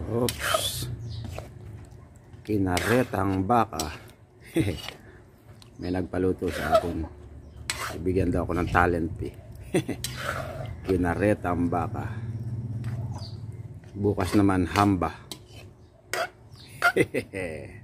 Oops. Kinaretang baka. May nagpaluto sa akin. Ibigyan daw ako ng talent fee. Kinaretang baka. Bukas naman hamba.